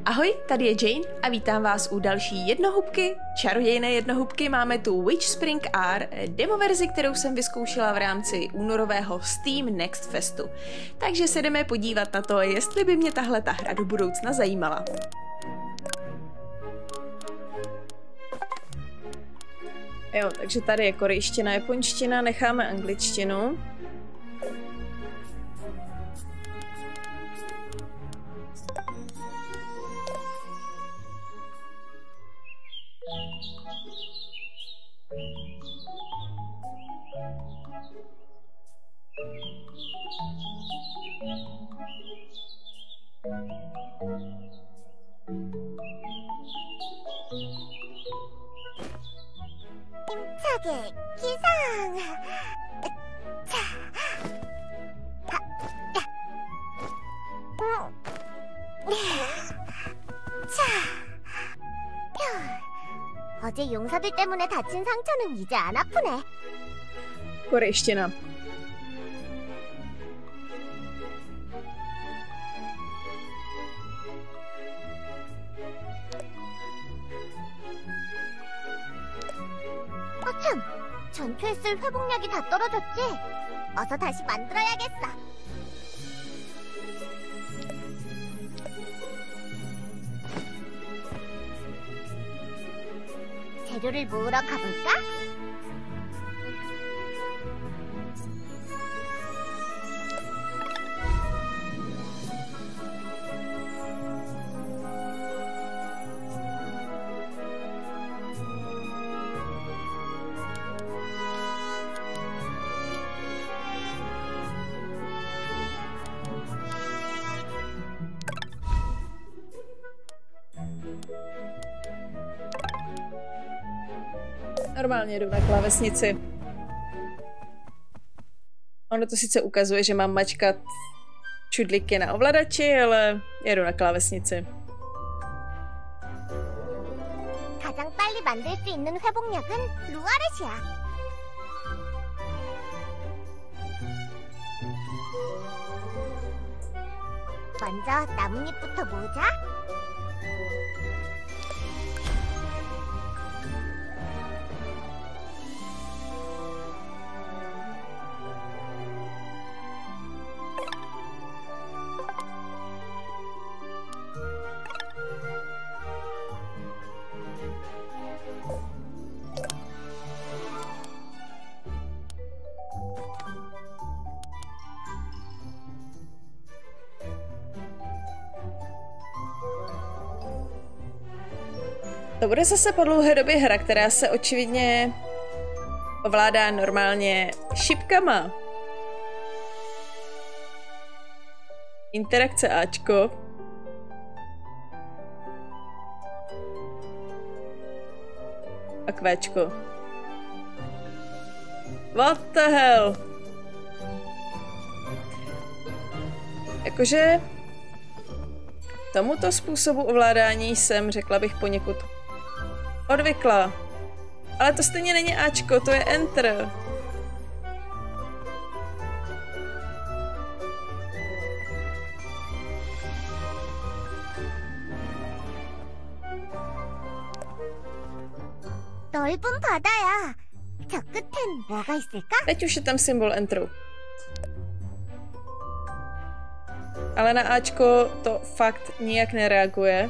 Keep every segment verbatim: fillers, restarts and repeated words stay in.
Ahoj, tady je Jane a vítám vás u další jednohubky, čarodějné jednohubky. Máme tu Witch Spring R, demo verzi, kterou jsem vyzkoušela v rámci únorového Steam Next Festu. Takže se jdeme podívat na to, jestli by mě tahle ta hra do budoucna zajímala. Jo, takže tady je korejština, japonština, necháme angličtinu. 힘차게 기상. 자, 하, 야, 음, 자, 휴. 어제 용사들 때문에 다친 상처는 이제 안 아프네. Korejština. 어참, 전투에 쓸 회복약이 다 떨어졌지? 어서 다시 만들어야겠어. 재료를 모으러 가볼까? Normálně jdu na klávesnici. Ono to sice ukazuje, že mám mačkat čudliky na ovladači, ale jedu na klávesnici. 가장 빨리 만들 수 있는 회복약은 루아렛이야. 먼저 나뭇잎부터 모으자. To bude zase po dlouhé době hra, která se očividně ovládá normálně šipkama. Interakce Ačko. A Kvéčko. What the hell? Jakože tomuto způsobu ovládání jsem, řekla bych, poněkud odvykla. Ale to stejně není Ačko, to je Enter. 넓은 바다야. 저 끝엔 뭐가 있을까? Teď už je tam symbol Enteru. Ale na Ačko to fakt nijak nereaguje.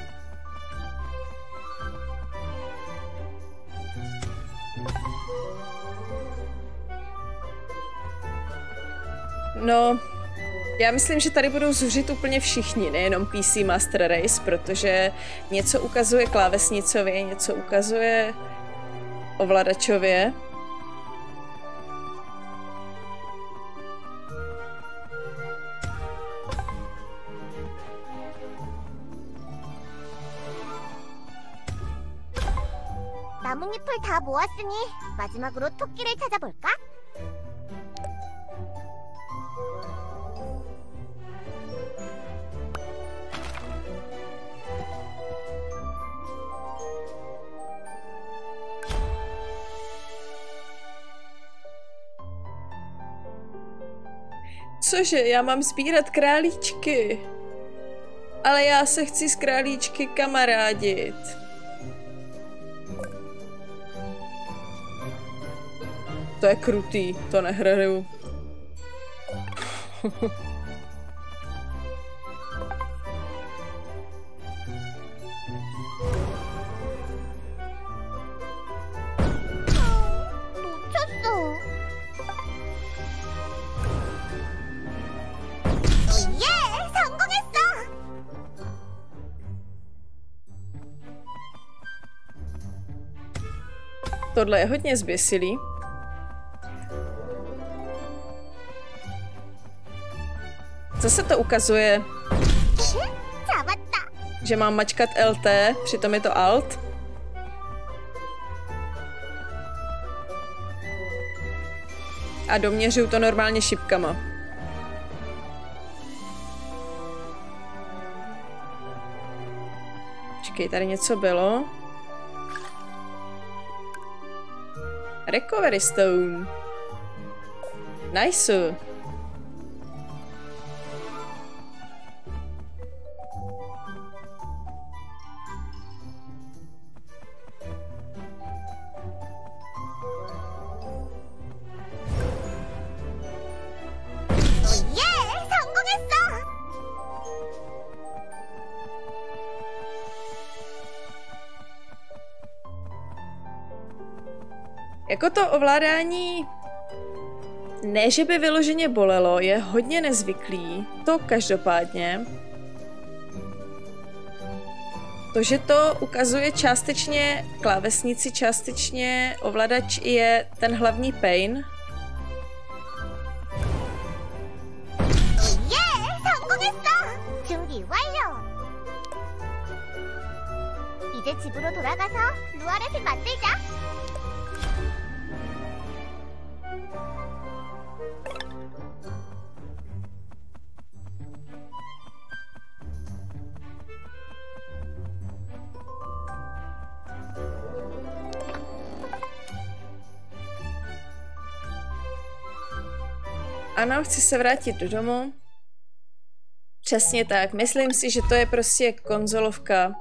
No, já myslím, že tady budou zuřit úplně všichni, nejenom P C Master Race, protože něco ukazuje klávesnicově, něco ukazuje ovladačově. 나뭇잎을 다 모았으니 마지막으로 토끼를 찾아볼까? Cože, já mám sbírat králíčky. Ale já se chci s králíčky kamarádit. To je krutý, to nehraju. Tohle je hodně zběsilý. Zase to ukazuje, že mám mačkat L T, přitom je to Alt. A doměřuju to normálně šipkama. Počkej, tady něco bylo. Recovery Stone. Nice. Jako to ovládání, ne že by vyloženě bolelo, je hodně nezvyklý, to každopádně. To, že to ukazuje částečně klávesnici, částečně ovladač je ten hlavní pain. 이제 집으로 돌아가서 루아렛을 만들자. Ano, chci se vrátit do domu. Přesně tak, myslím si, že to je prostě konzolovka.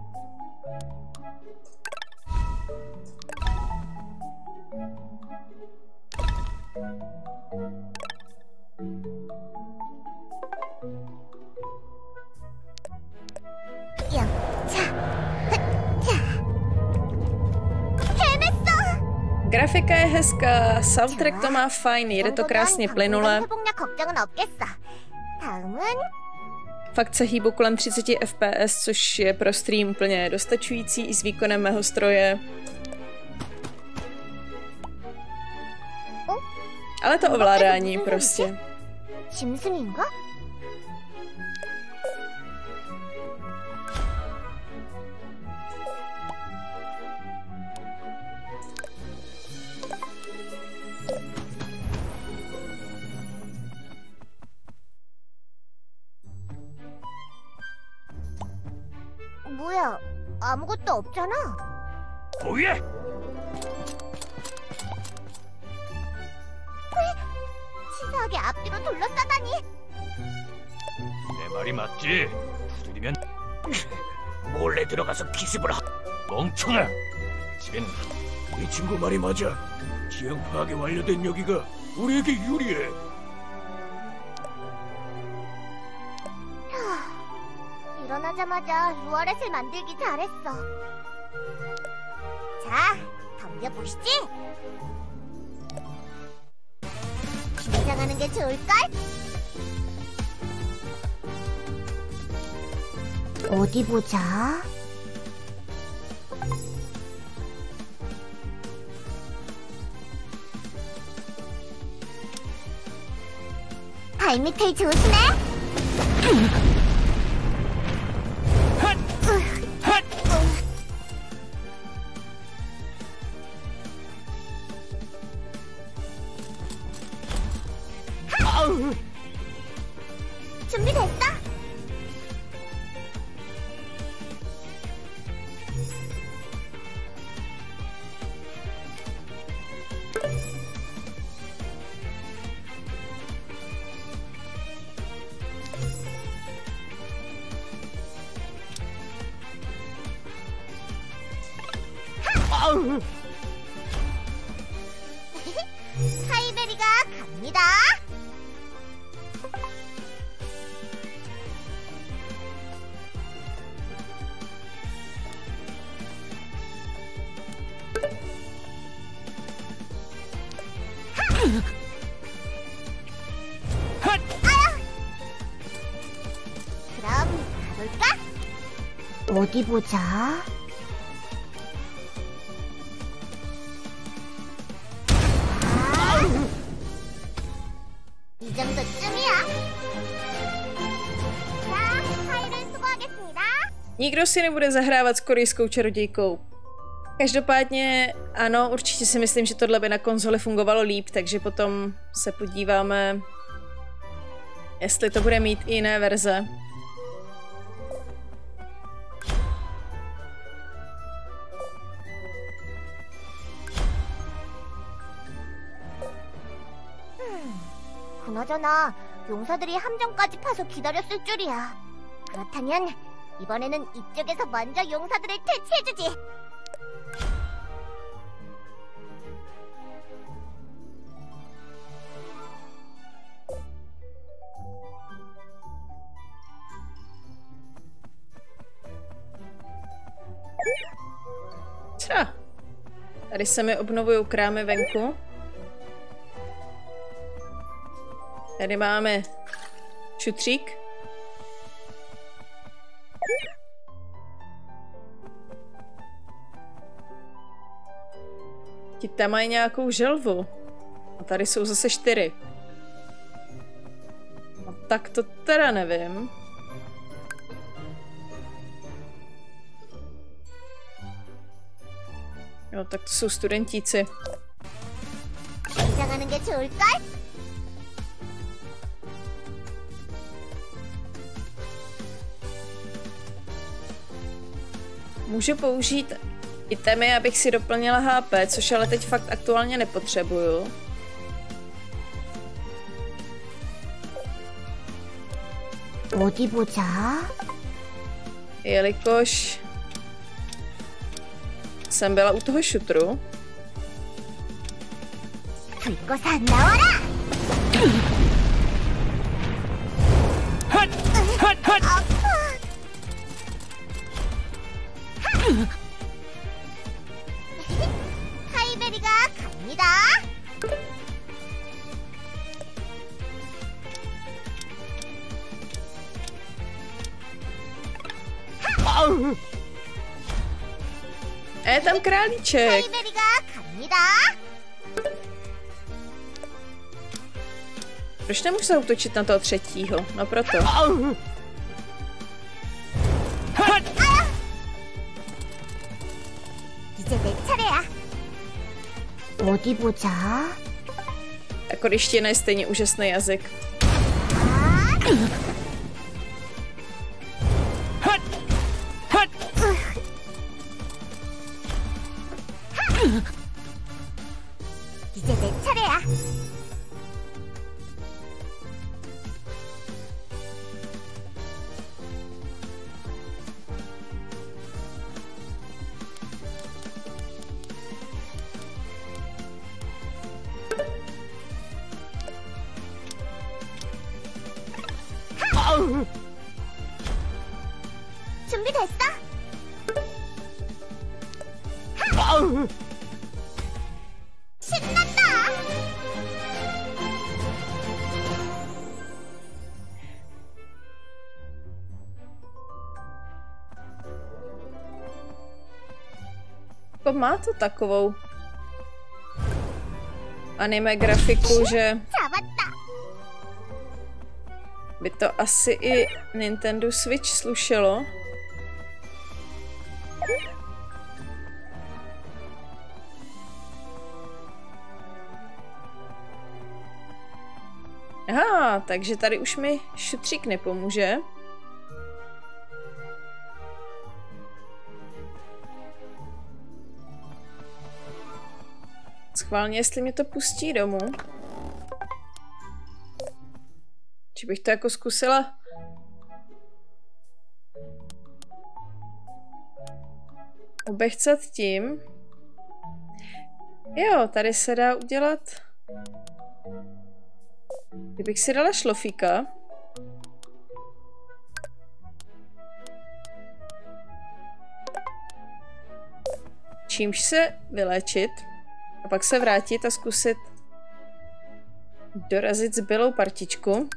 Grafika je hezká, soundtrack to má fajn, jede to krásně plynule. Fakt se hýbu kolem třicet F P S, což je pro stream úplně dostačující i s výkonem mého stroje. Ale to ovládání prostě. 뭐야, 아무것도 없잖아. 뭐야? 치사하게 앞뒤로 둘러싸다니. 내 말이 맞지? 두드리면 몰래 들어가서 기습을 하... 멍청아! 집엔 이 친구 말이 맞아. 지형 파악이 완료된 여기가 우리에게 유리해. 일어나자마자 루아렛을 만들기 잘했어. 자, 덤벼보시지. 긴장하는 게 좋을걸? 어디 보자. 발밑을 조심해. 준비됐어? 하이베리가 갑니다. 그럼 가볼까? 어디 보자. 아, 이 정도쯤이야. 자, 파일을 수거하겠습니다. Nikdo si nebude zahrávat s korejskou čarodějkou. Každopádně ano, určitě si myslím, že tohle by na konzoli fungovalo líp, takže potom se podíváme, jestli to bude mít i jiné verze. 그나저나 용사들이 함정까지 파서 기다렸을 줄이야. 그렇다면 이번에는 이쪽에서 먼저 용사들을 퇴치해주지. Třeba. Tady se mi obnovují krámy venku. Tady máme šutřík. Ti tam mají nějakou želvu. A tady jsou zase čtyři. No tak to teda nevím. Jo, tak to jsou studentíci. 긴장하는 게 좋을걸? Můžu použít itemy, abych si doplnila H P, což ale teď fakt aktuálně nepotřebuju. 어디 보자. Jelikož jsem byla u toho šutru. 불꽃아 나와라! 아파. 하이베리가 갑니다. A je tam králíček. 하이베리가 갑니다. Proč nemůžu zaútočit na toho třetího? No proto. 이제 내 차례야. 어디 보자. A korejština je stejně úžasný jazyk. 이제 내 차례야. 준비됐어? 신난다! To má to takovou anime grafiku, že 잡았다! by to asi i Nintendo Switch slušelo. Aha, takže tady už mi šutřík nepomůže. Schválně, jestli mě to pustí domů. Či bych to jako zkusila obechcat tím. Jo, tady se dá udělat... Kdybych si dala šlofíka... Čímž se vyléčit a pak se vrátit a zkusit dorazit zbylou partičku.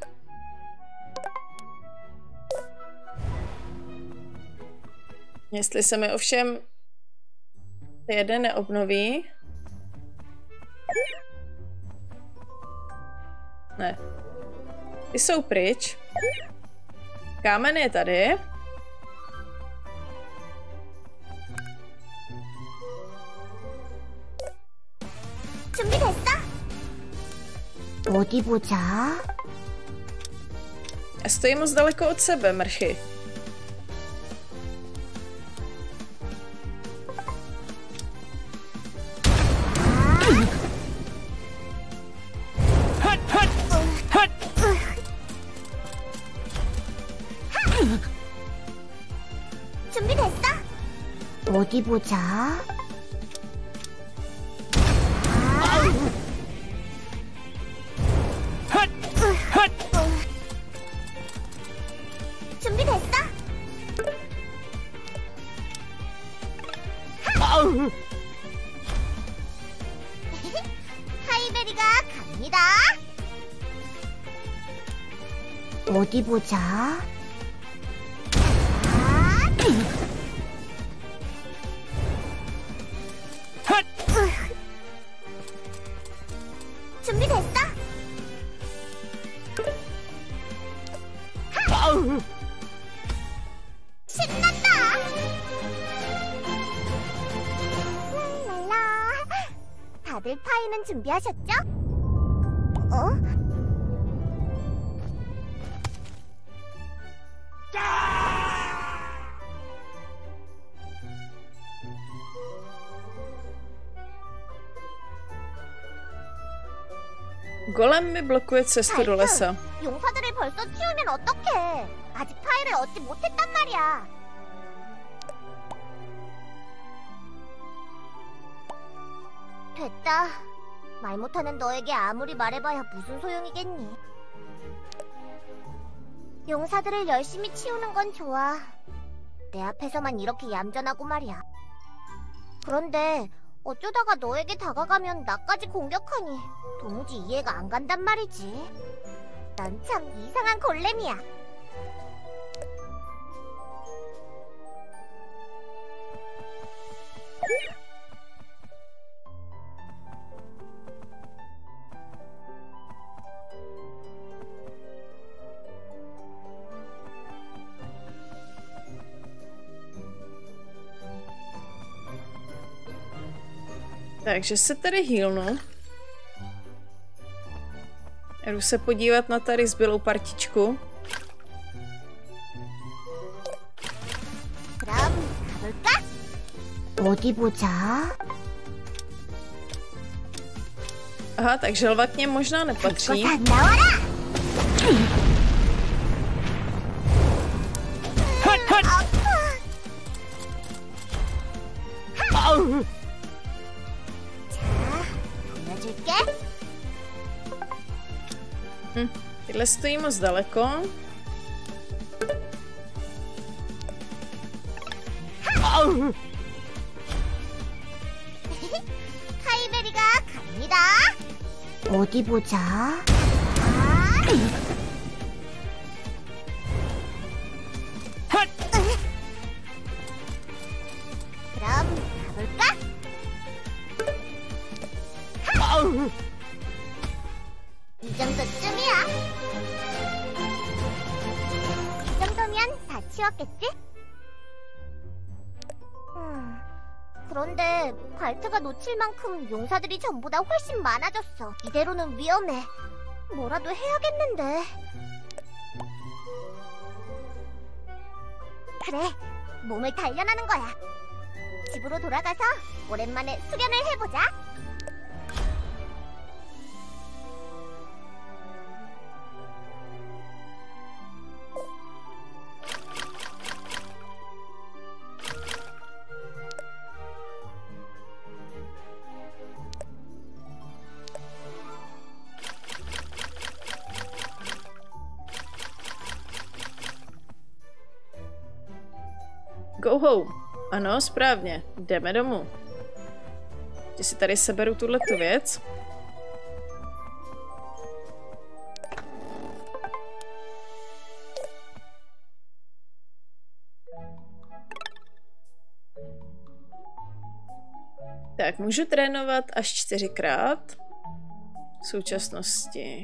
Jestli se mi ovšem jeden neobnoví. Ne. Ty jsou pryč. Kámen je tady. 준비됐어? 어디 보자. Já stojím moc daleko od sebe, mrchy. 준비됐어? 어디 보자. 준비됐어? 하이베리가 갑니다. 어디 보자. 준비됐어? 신난다! 랄랄라. 다들 파이는 준비하셨죠? 어? Golem mi blokuje cestu do lesa. 용사들을 벌써 치우면 어떡해? 아직 파이를 얻지 못했단 말이야. 됐다. 말 못하는 너에게 아무리 말해봐야 무슨 소용이겠니? 용사들을 열심히 치우는 건 좋아. 내 앞에서만 이렇게 얌전하고 말이야. 그런데 어쩌다가 너에게 다가가면 나까지 공격하니 도무지 이해가 안 간단 말이지. 넌 참 이상한 골렘이야. Takže se tady healnu. Jdu se podívat na tady zbylou partičku. Aha, tak želva k něm možná nepatří. Hm, tyhle stojí moc daleko. 하이베리가 갑니다. 어디 보자. 그럼 가볼까? 이 정도쯤이야. 이 정도면 다 치웠겠지? 음, 그런데 발트가 놓칠 만큼 용사들이 전보다 훨씬 많아졌어. 이대로는 위험해. 뭐라도 해야겠는데. 그래, 몸을 단련하는 거야. 집으로 돌아가서 오랜만에 수련을 해보자. Go home. Ano, správně. Jdeme domů. Když si tady seberu tuhletu věc. Tak, můžu trénovat až čtyřikrát v současnosti.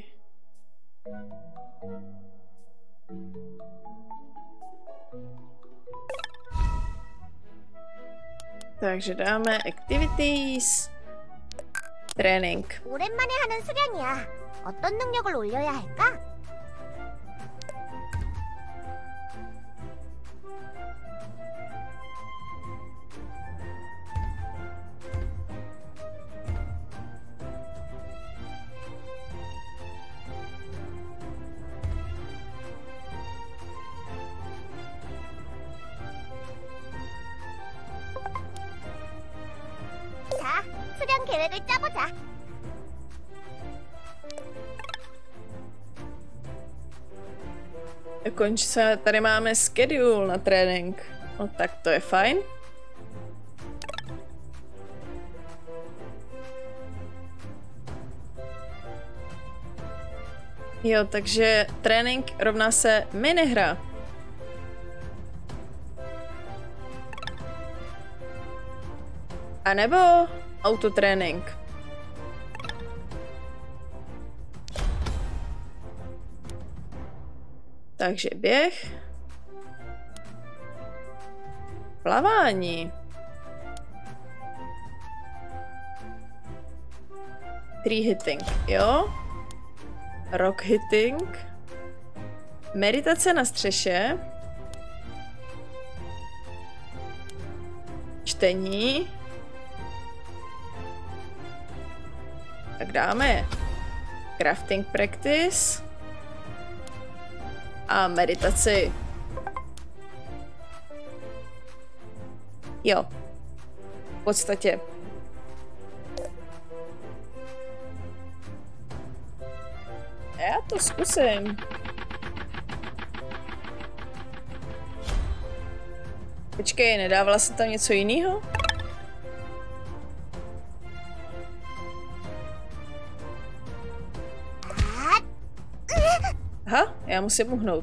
Takže dáme activities, trénink. 오랜만에 하는 수련이야. 어떤 능력을 올려야 할까? 자, 수련 계획을 짜보자. Dokonce tady máme schedule na trénink. No tak to je fajn. Jo, takže trénink rovná se minihra. A nebo autotrénink. Takže běh. Plavání. Tree hitting, jo. Rock hitting. Meditace na střeše. Čtení. Tak dáme crafting practice a meditaci. Jo. V podstatě. Já to zkusím. Počkej, nedávala jsem tam něco jiného? Aha, já musím uhnout.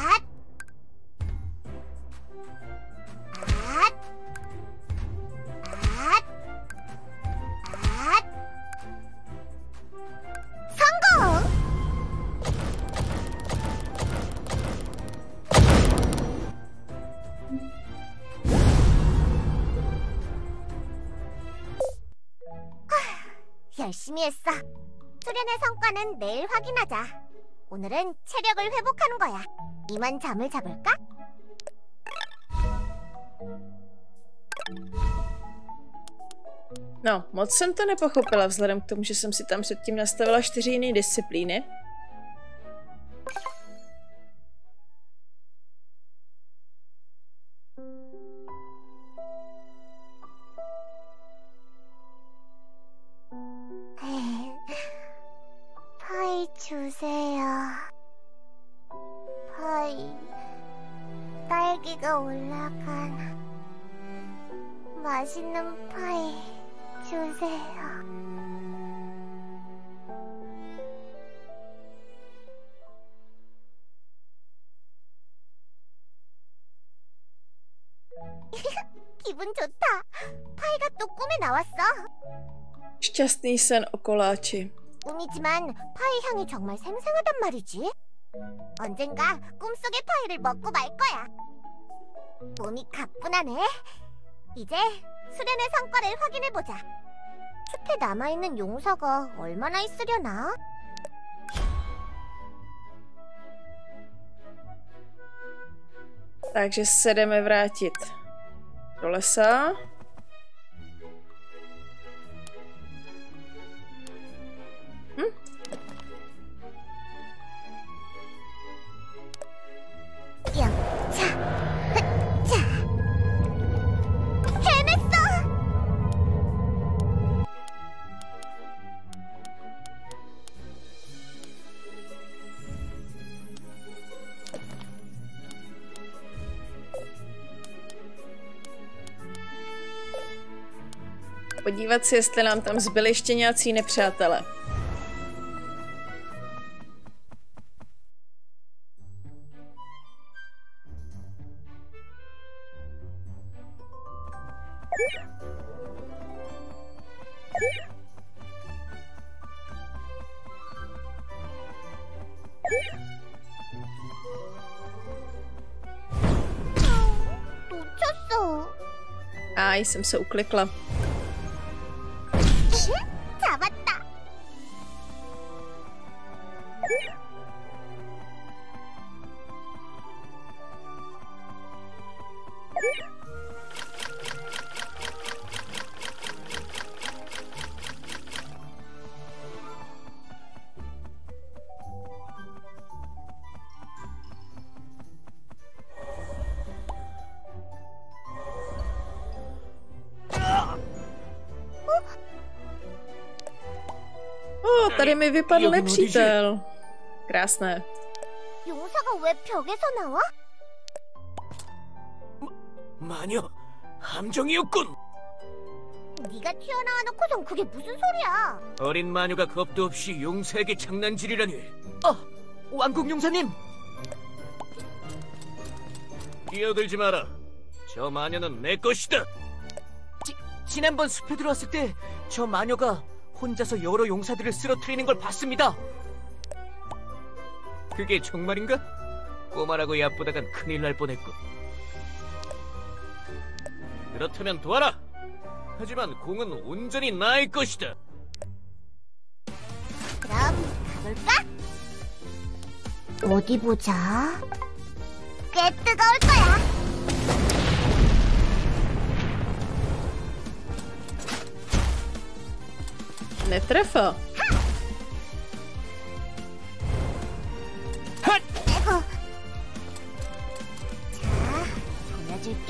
열심히 했어. 수련의 성과는 내일 확인하자. 오늘은 체력을 회복하는 거야. 이만 잠을 잡을까? No, moc jsem to nepochopila vzhledem k tomu, že jsem si tam předtím nastavila čtyři jiné disciplíny. 파이 주세요. 파이, 딸기가 올라간 맛있는 파이 주세요. 기분 좋다. 파이가 또 꿈에 나왔어. Šťastný sen o koláči. 꿈이지만 파이 향이 정말 생생하단 말이지. 언젠가 꿈속의 파이를 먹고 말 거야. 몸이 가뿐하네. 이제 수련의 성과를 확인해보자. 숲에 남아있는 용사가 얼마나 있으려나? Takže se jdeme vrátit do lesa. Hm? 영차, 흑차, 해냈어! podívat si, jestli nám tam zbyli ještě nějací nepřátelé. A jsem se uklikla. 잡았다. Tady mi vypadl nepřítel. Krásné. 용사가 왜 벽에서 나와? 마녀, 함정이었군. 네가 튀어나와 놓고선 그게 무슨 소리야? 어린 마녀가 겁도 없이 용사에게 장난질이라니. 아, 왕국 용사님. 끼어들지 마라. 저 마녀는 내 것이다. 지, 지난번 숲에 들어왔을 때 저 마녀가 혼자서 여러 용사들을 쓰러뜨리는 걸 봤습니다. 그게 정말인가? 꼬마라고 얕보다간 큰일 날 뻔했고. 그렇다면 도와라. 하지만 공은 온전히 나의 것이다. 그럼 가볼까? 어디 보자. 꽤 뜨거울 거야. Netrefil. 아이고. 자, 보여줄게.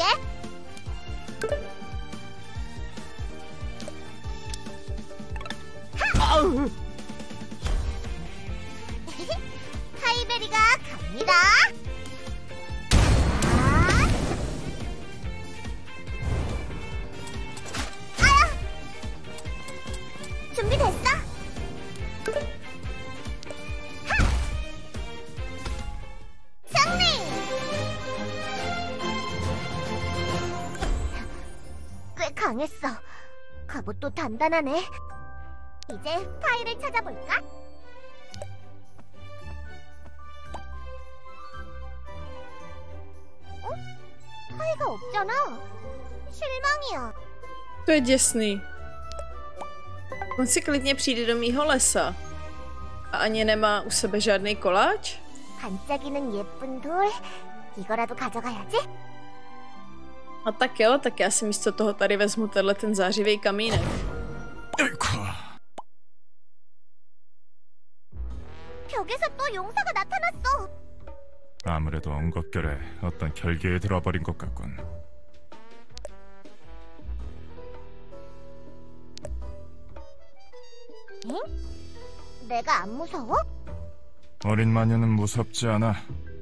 아우. 하이베리가 갑니다. 자. 아야. 준비됐어? 하! 승리! 꽤 강했어. 갑옷도 단단하네. 이제 파이를 찾아볼까? 어? 파이가 없잖아. 실망이야. To je děsný. On si klidně přijde do mýho lesa. A ani nemá u sebe žádný koláč? 반짝이는 예쁜 돌. 이거라도 가져가야지. A tak jo, tak já si místo toho tady vezmu tenhle ten zářivý kamínek. 벽에서 또 용사가 나타났어. 아무래도 엉겁결에 어떤 결계에 들어버린 것 같군. 응? 내가 안 무서워? 어린 마녀는 무섭지 않아.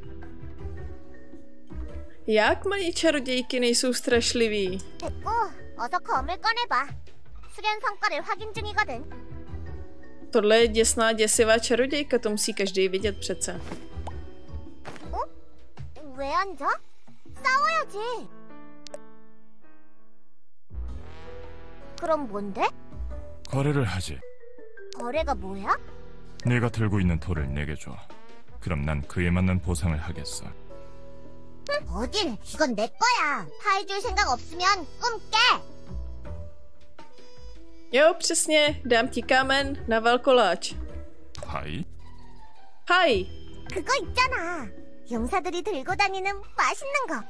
Jak mají čarodějky nejsou strašlivý? 됐고, 어서 검을 꺼내봐. 수련 성과를 확인 중이거든. Tohle je děsná, děsivá čarodějka, to musí každý vidět přece. 어? 왜 앉아? 싸워야지. 그럼 뭔데? 거래를 하지. 거래가 뭐야? 네가 들고 있는 돌을 내게 줘. 그럼 난 그에 맞는 보상을 하겠어. 어딜, 이건 내 거야. 파이 줄 생각 없으면 꿈 깨. Jo, přesně, dám ti kámen na velkoláč. 파이? Haj! 그거 있잖아. 용사들이 들고 다니는 맛있는 거.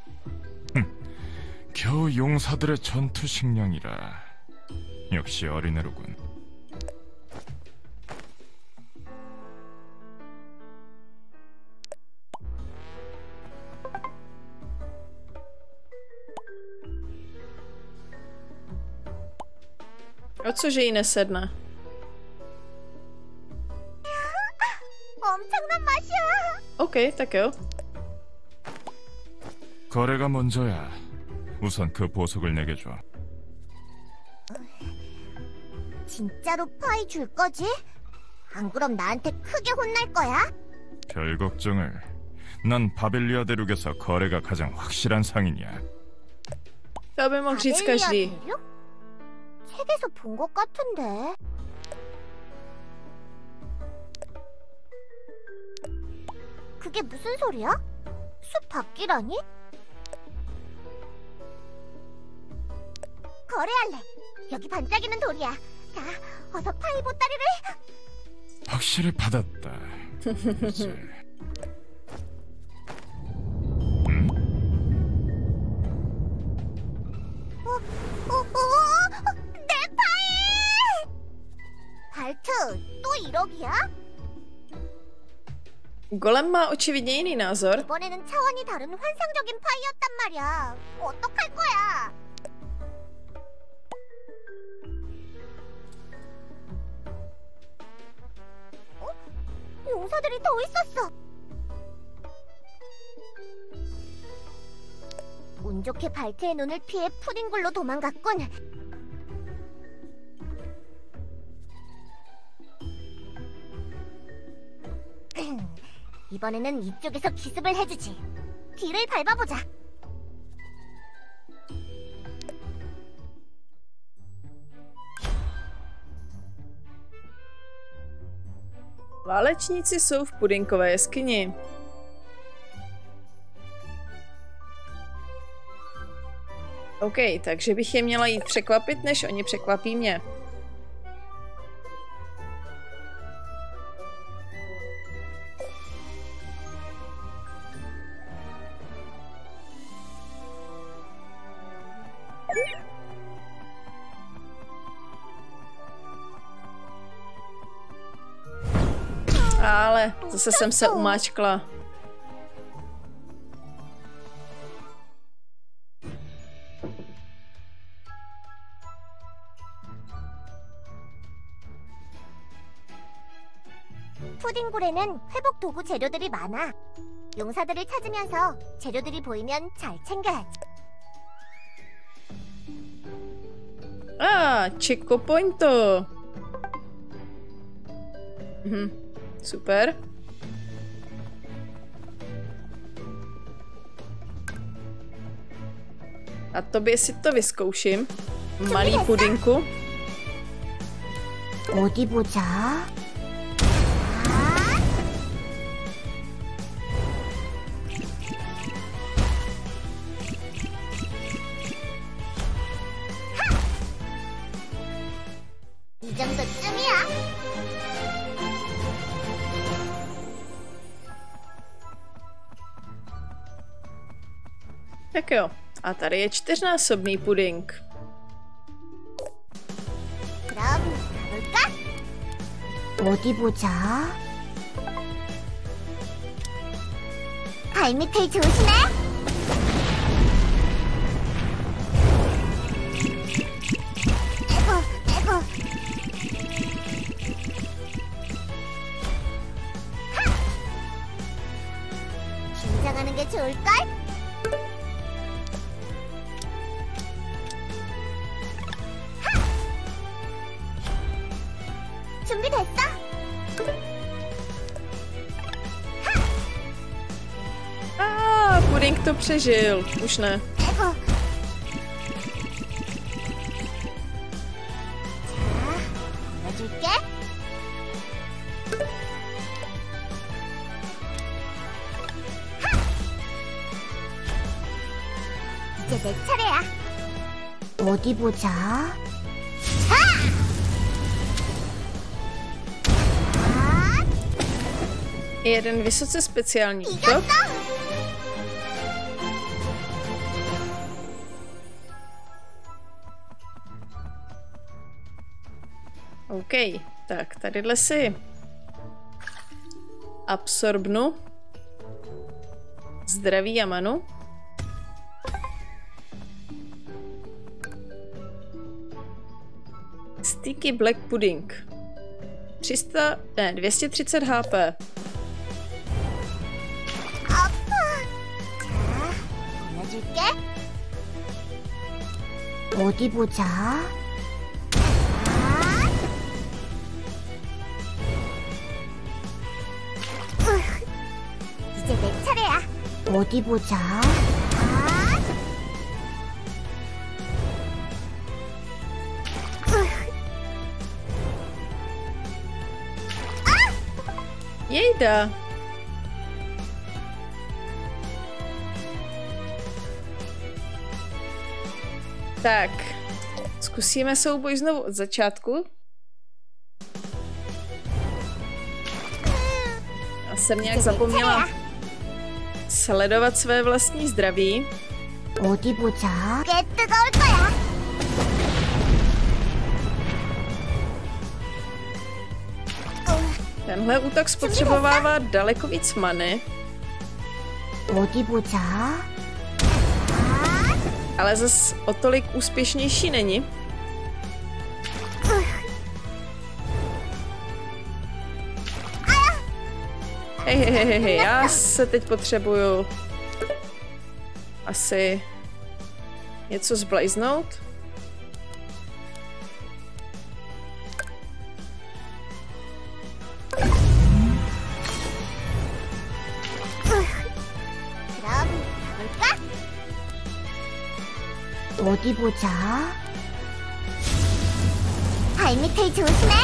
겨우 용사들의 전투 식량이라. 역시 어린애로군. O cože jí nesedne? 엄청난 맛이야. OK, tak jo. 거래가 먼저야. 우선 그 보석을 내게 줘. 진짜로 파이 줄 거지? 안 그럼 나한테 크게 혼날 거야? 별 걱정을. 난 바벨리아 대륙에서 거래가 가장 확실한 상인이야. To by mohl říct 바벨리아 každý. 대륙? 책에서 본 것 같은데. 그게 무슨 소리야? 숲 밖이라니? 거래할래. 여기 반짝이는 돌이야. 자, 어서 파이 보따리를. 확실히 받았다. 이제. 어, 어, 어, 내 파이! 발트, 또 일억이야? Golem má očividně jiný názor. 이번에는 차원이 다른 환상적인 파이였단 말이야. 어떡할 거야? 어? 용사들이 더 있었어. 운 좋게 발트의 눈을 피해 푸딩굴로 도망갔군. 이번에는 이쪽에서 기습을 해주지. 뒤를 밟아보자. Válečníci jsou v pudinkové jeskyni. OK, takže bych je měla jít překvapit, než oni překvapí mě. Ale zase jsem se umáčkla. 푸딩굴에는 회복 도구 재료들이 많아. 용사들을 찾으면서 재료들이 보이면 잘 챙겨야지. A, Chico Pointo. Mhm, super. A tobě si to vyzkouším. Malý pudinku. 어디 보자. 이 정도쯤이야. Tak jo. A tady je čtyřnásobný puding. 그럼 가볼까? 어디 보자. 발밑을 조심해. 에고, 에고. 하! 긴장하는 게 좋을걸? 준비됐어? A puding to přežil. Už ne. 에고. 자, 보여줄게. 하! 이제 내 차례야. 어디 보자. Jeden vysoce speciální útok. 이겼어! OK, tak tadyhle si absorbnu zdraví a manu. Sticky Black Pudding. tři sta, ne, dvě stě třicet H P. 아파. 자, 보여줄게. 어디 보자. 아! 이제 내 차례야. 어디 보자. 아! Jejda. Tak, zkusíme souboj znovu od začátku. Já jsem nějak zapomněla sledovat své vlastní zdraví. 어디 보자. 꽤 뜨거울 거야. Tenhle útok spotřebovává daleko víc many. 어디 보자. Ale zas o tolik úspěšnější není. Hej, hej, hej, hej, já se teď potřebuju asi něco zblejznout. 어디 보자. 발밑을 조심해.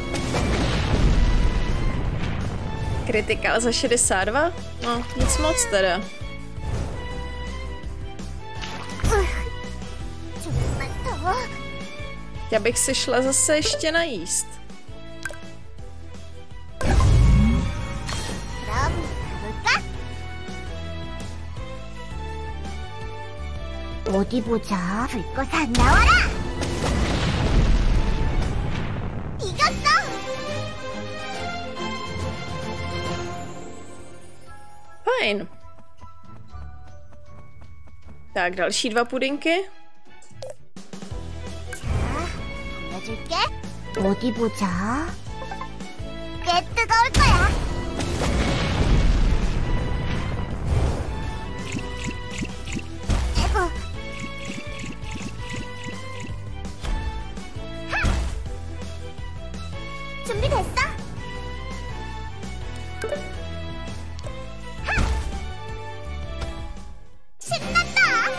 Kritikál za šedesát dva? No, nic moc teda. Já bych si šla zase ještě najíst. 어디 보자. 불꽃아 나와라. 이겼어. Fajn. Tak, další dva pudinky. 보여줄게. 어디 보자. 꽤 뜨거울 거야. 에고. 준비됐어? 하! 신난다!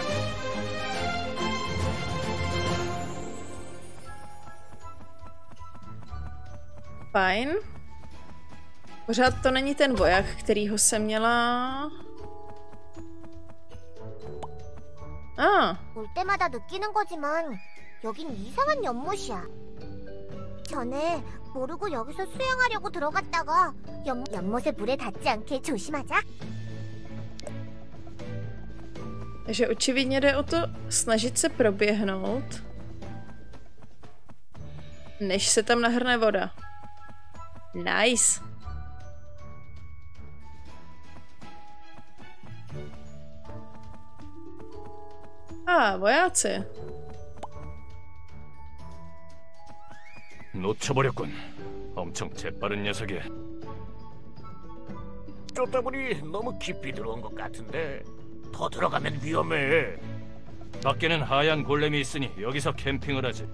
Fajn. Pořád to není ten voják, kterýho jsem měla... 아. 올 때마다 느끼는 거지만 여긴 이상한 연못이야. 전에 모르고 여기서 수영하려고 들어갔다가 연, 연못에 물에 닿지 않게 조심하자. Takže očividně jde o to snažit se proběhnout, než se tam nahrne voda. Nice. A, vojáci. 놓쳐버렸군. 엄청 재빠른 녀석이야. 쫓다 보니 너무 깊이 들어온 것 같은데 더 들어가면 위험해. 밖에는 하얀 골렘이 있으니 여기서 캠핑을 하지.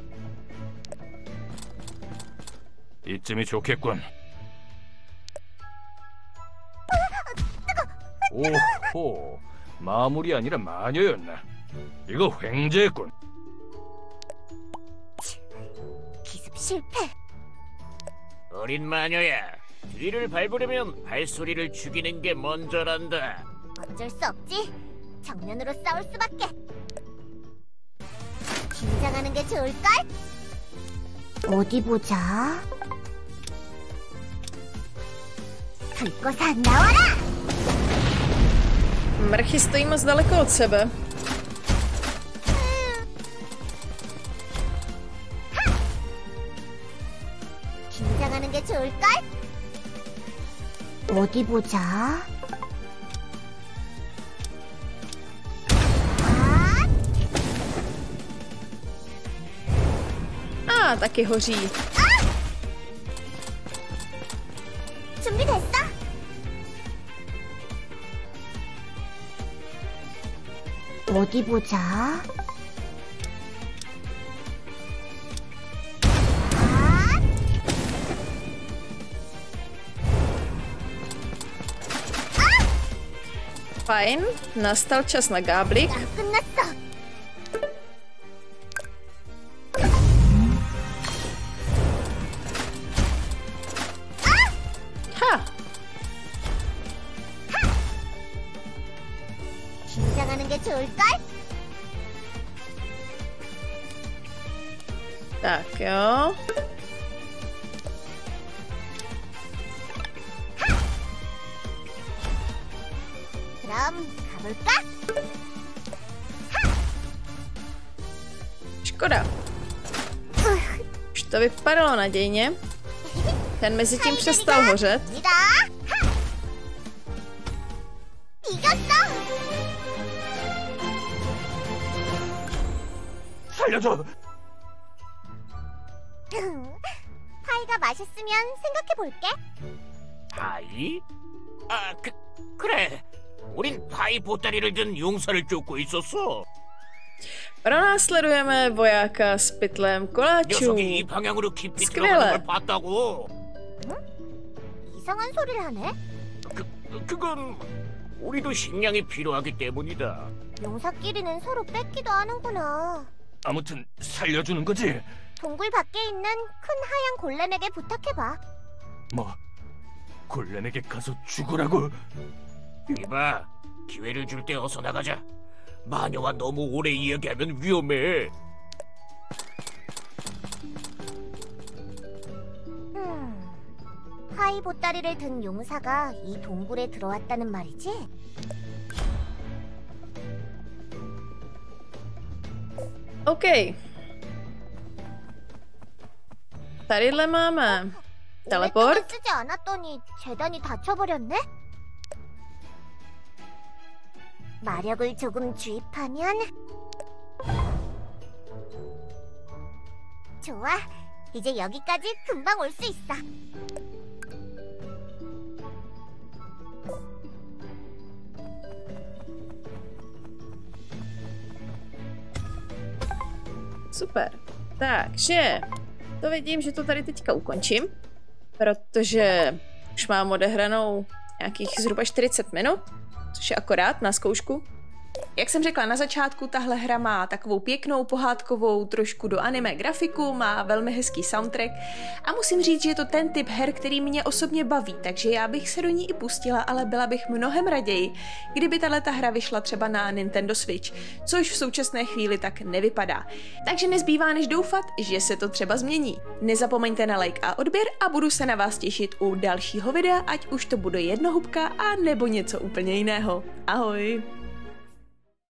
이쯤이 좋겠군. 오호, 마물이 아니라 마녀였나? 이거 횡재했군. 기습 실패. 어린 마녀야, 뒤를 밟으려면 발소리를 죽이는 게 먼저란다. 어쩔 수 없지. 정면으로 싸울 수밖에. 긴장하는 게 좋을걸? 어디 보자. 불꽃아 나와라! Mrchy stojí moc daleko od sebe. 긴장하는 게 좋을걸? 어디 보자. A, taky hoří. 준비됐어? 어디 보자. Fajn, nastal čas na gáblik. 나 끝났어. Ha! 긴장하는 게 좋을걸? Tak jo. 그럼 가볼까? Škoda. Už to vypadalo nadějně. Ten mezi tím přestal hořet. 아니다. 이겼어. 살려줘! 파이가 맛있으면 생각해볼게. 파이? 아, 그, 그래. 우린 파이 보따리를 든 용사를 쫓고 있었어. Pronásledujeme vojáka s pytlem koláčů. 녀석이 이 방향으로 깊이 Skvěle. 들어가는 걸 봤다고. 이상한 소리를 하네. 그, 그건 우리도 식량이 필요하기 때문이다. 용사끼리는 서로 뺏기도 하는구나. 아무튼 살려주는 거지. 동굴 밖에 있는 큰 하얀 골렘에게 부탁해봐. 뭐 골렘에게 가서 죽으라고. 이봐, 기회를 줄 때 어서 나가자. 마녀와 너무 오래 이야기하면 위험해. 음, 하이 보따리를 든 용사가 이 동굴에 들어왔다는 말이지? OK. Tadyhle máme teleport. 오랫동안 쓰지 않았더니 재단이 닫혀버렸네? 마력을 조금 주입하면 좋아, 이제 여기까지 금방 올 수 있어. Super. Takže to vidím, že to tady teďka ukončím, protože už mám odehranou nějakých zhruba čtyřicet minut, což je akorát na zkoušku. Jak jsem řekla na začátku, tahle hra má takovou pěknou, pohádkovou, trošku do anime grafiku, má velmi hezký soundtrack a musím říct, že je to ten typ her, který mě osobně baví, takže já bych se do ní i pustila, ale byla bych mnohem raději, kdyby tahleta hra vyšla třeba na Nintendo Switch, což v současné chvíli tak nevypadá. Takže nezbývá než doufat, že se to třeba změní. Nezapomeňte na like a odběr a budu se na vás těšit u dalšího videa, ať už to bude jednohubka a nebo něco úplně jiného. Ahoj!